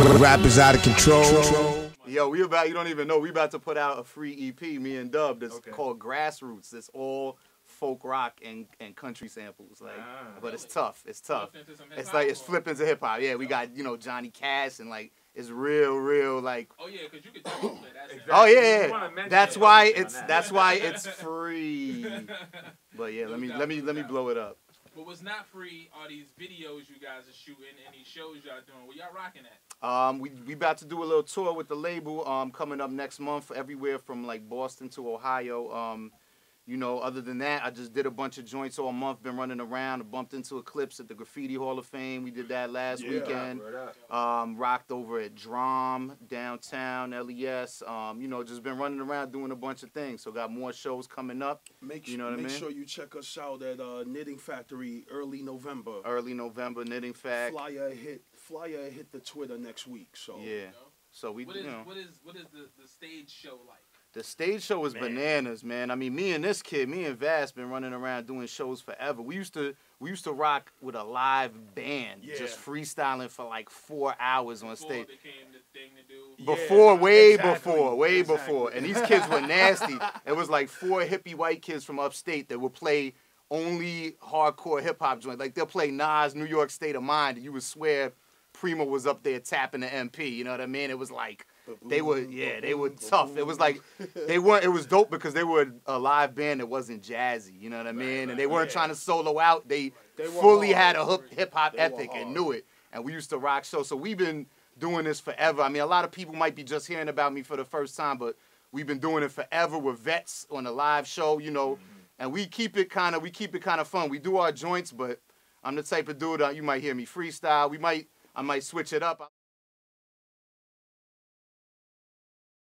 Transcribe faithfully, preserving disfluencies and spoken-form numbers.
Rap is out of control. Yo, we about, you don't even know, we about to put out a free E P, me and Dub, that's Okay. called Grassroots. It's all folk rock and, and country samples. Like, Ah. but it's tough. It's tough. Flip into some It's hip-hop like, it's or- flipping to hip hop. Yeah, we got, you know, Johnny Cash and like, it's real, real, like, Oh yeah, because you could definitely play that. Exactly. oh You yeah, wanna yeah. mention That's it, why obviously, it's, on that. that's why it's free. But yeah, No let me, doubt, let me, no let me doubt. blow it up. But what's not free are these videos you guys are shooting and these shows y'all doing. What y'all rocking at? Um, we we about to do a little tour with the label. Um, coming up next month, everywhere from like Boston to Ohio. Um, you know, other than that, I just did a bunch of joints all month. Been running around. I bumped into Eclipse at the Graffiti Hall of Fame. We did that last Yeah, weekend. word up. Um, rocked over at Drum downtown, L E S. Um, you know, just been running around doing a bunch of things. So got more shows coming up. Make, You know what I make mean? sure you check us out at uh, Knitting Factory early November. Early November, Knitting Fact. Flyer hit flyer hit the Twitter next week. So Yeah. So we, What you is know. what is what is the, the stage show like? The stage show is Man. bananas, man. I mean, me and this kid, me and Vass, been running around doing shows forever. We used to, we used to rock with a live band, Yeah. just freestyling for like four hours on Before stage. it became the thing to do. Yeah, Before, way exactly, before, way exactly. before. And these kids were nasty. It was like four hippie white kids from upstate that would play only hardcore hip hop joints. Like they'll play Nas, New York State of Mind, and you would swear Primo was up there tapping the M P. You know what I mean? It was like. They were, yeah, they were tough. It was like, they weren't, it was dope because they were a live band that wasn't jazzy, you know what I mean? And they weren't yeah. trying to solo out. They, They were fully hard. had a hip hop They were ethic and hard. knew it. And we used to rock shows. So we've been doing this forever. I mean, a lot of people might be just hearing about me for the first time, but we've been doing it forever with vets on a live show, you know, and we keep it kind of, we keep it kind of fun. We do our joints, but I'm the type of dude, uh, you might hear me freestyle. We might, I might switch it up.